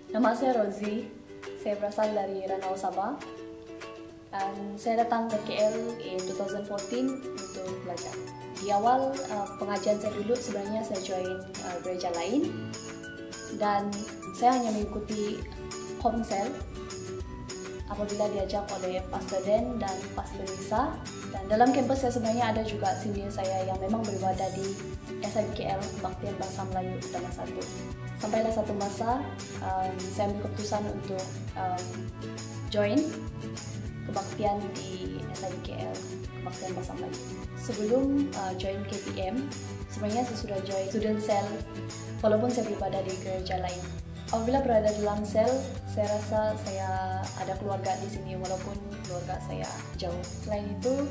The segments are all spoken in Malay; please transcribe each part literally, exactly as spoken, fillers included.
Nama saya Rozi, saya berasal dari Ranau, Sabah. Dan saya datang ke K L in dua ribu empat belas untuk belajar. Di awal uh, pengajian saya dulu sebenarnya saya join uh, gereja lain dan saya hanya mengikuti home cell apabila diajak oleh Pastor Den dan Pastor Nisa. Dan dalam kampus saya sebenarnya ada juga senior saya yang memang beribadah di S I B K L Kebaktian Bahasa Melayu Utama satu. Sampailah satu masa um, saya ambil keputusan untuk um, join kebaktian di S I B K L Kebaktian Bahasa Melayu. Sebelum uh, join K P M, sebenarnya saya sudah join student cell walaupun saya beribadah di gereja lain. Apabila berada dalam sel, saya rasa saya ada keluarga di sini walaupun keluarga saya jauh. Selain itu,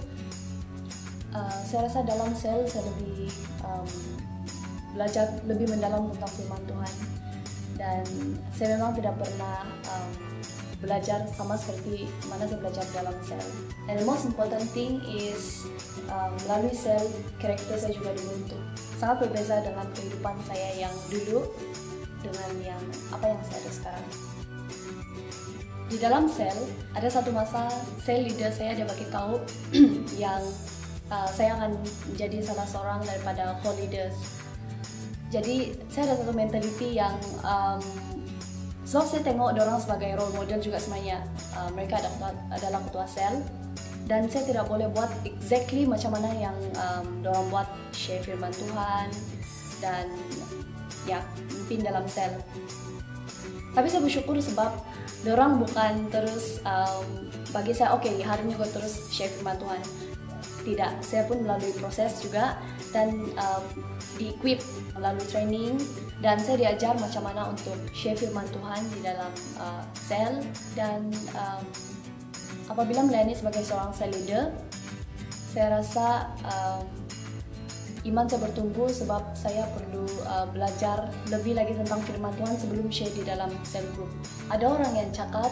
uh, saya rasa dalam sel saya lebih um, belajar lebih mendalam tentang firman Tuhan dan saya memang tidak pernah um, belajar sama seperti mana saya belajar dalam sel. And the most important thing is um, melalui sel karakter saya juga dibentuk. Sangat berbeza dengan kehidupan saya yang dulu dengan yang apa yang saya ada sekarang. Di dalam sel ada satu masa sel leader saya dia bagi tahu yang uh, saya akan menjadi salah seorang daripada co-leaders. Jadi saya ada satu mentality yang um, sebab saya tengok orang sebagai role model juga sebenarnya. Uh, mereka adalah ketua sel dan saya tidak boleh buat exactly macam mana yang um, orang buat, share firman Tuhan dan ya, memimpin dalam sel. Tapi saya bersyukur sebab dorang bukan terus um, bagi saya, oke okay, hari ini gue terus share firman Tuhan. Tidak, saya pun melalui proses juga dan um, di-equip melalui training dan saya diajar macam mana untuk share firman Tuhan di dalam uh, sel dan um, apabila melayani sebagai seorang sel leader, saya rasa um, iman saya bertumbuh sebab saya perlu uh, belajar lebih lagi tentang firman Tuhan sebelum share di dalam sel group. Ada orang yang cakap,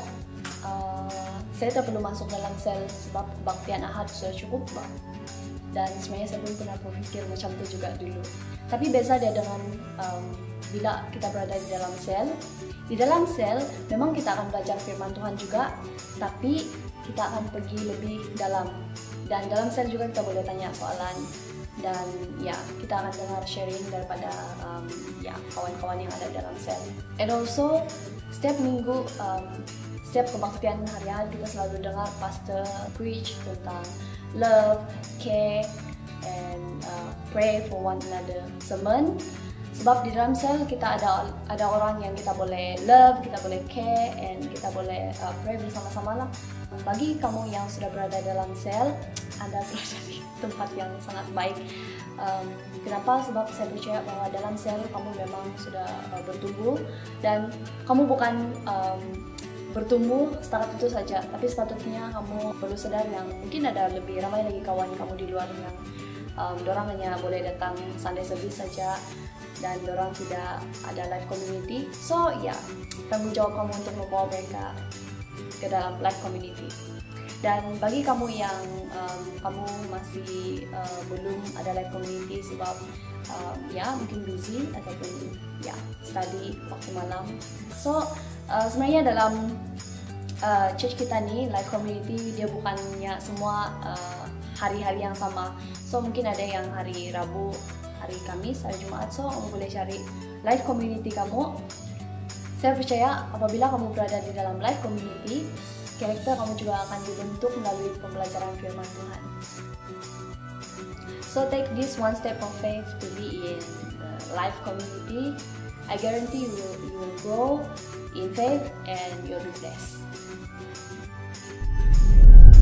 uh, saya tak perlu masuk dalam sel sebab kebaktian Ahad sudah cukup bang. Dan sebenarnya saya pun pernah berpikir macam itu juga dulu. Tapi beza dia dengan um, bila kita berada di dalam sel. Di dalam sel memang kita akan belajar firman Tuhan juga, tapi kita akan pergi lebih dalam. Dan dalam sel juga kita boleh tanya soalan. Dan ya, kita akan dengar sharing daripada um, ya kawan-kawan yang ada dalam sel. And also, setiap minggu, um, setiap kebaktian harian kita selalu dengar pastor preach tentang love, care, and uh, pray for one another. Sermon. Sebab di dalam sel kita ada ada orang yang kita boleh love, kita boleh care, and kita boleh uh, pray bersama-sama lah. Bagi kamu yang sudah berada dalam sel, Anda berada di tempat yang sangat baik. Um, kenapa? Sebab saya percaya bahwa dalam sel kamu memang sudah uh, bertumbuh dan kamu bukan um, bertumbuh setakat itu saja, tapi sepatutnya kamu perlu sadar yang mungkin ada lebih ramai lagi kawan kamu di luar yang um, dorang hanya boleh datang Sunday service saja dan dorang tidak ada life community. So ya, yeah, tanggung jawab kamu untuk membawa mereka ke dalam life community. Dan bagi kamu yang um, kamu masih uh, belum ada life community sebab um, ya mungkin busy ataupun ya study waktu malam. So uh, sebenarnya dalam uh, church kita ni life community dia bukannya semua uh, hari-hari yang sama. So mungkin ada yang hari Rabu, hari Kamis, hari Jumaat. So kamu boleh cari life community kamu. Saya percaya apabila kamu berada di dalam life community, karakter kamu juga akan dibentuk melalui pembelajaran firman Tuhan. So take this one step of faith to be in the life community. I guarantee you will, you will grow in faith and you'll be blessed.